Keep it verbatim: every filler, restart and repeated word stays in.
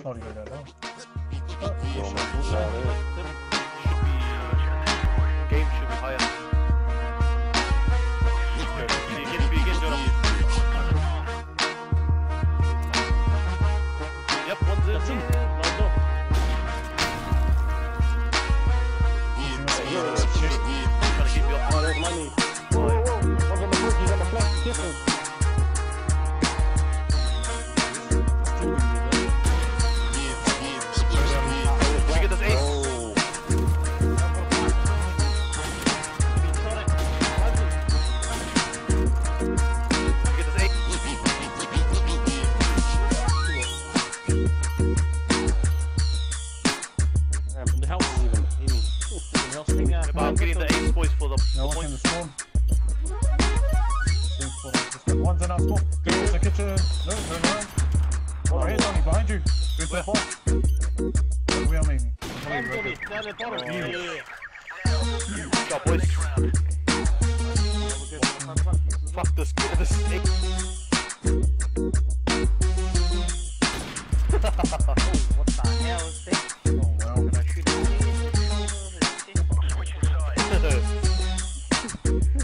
not even that long. Game should be higher. Begin, begin, Jordan. Yep, one's in. One's up. Trying to keep you up. Oh, there's money. Whoa, whoa, whoa. One's on the book, he's on the flag. Different. Get this eight. Get this eight. Damn, the house is even, even, even house thing. Yeah, but I'm getting the eight boys for the, No the one's in points. the storm. One's in our spawn. Go to the kitchen. No, turn around. Over here, Tony, behind you. Go so far. Where we are, maybe. Anthony, down the bottom. Yeah, yeah, yeah. Good job, boys. Fuck this, get this eight. What the hell is this? Oh, wow. Can I shoot it?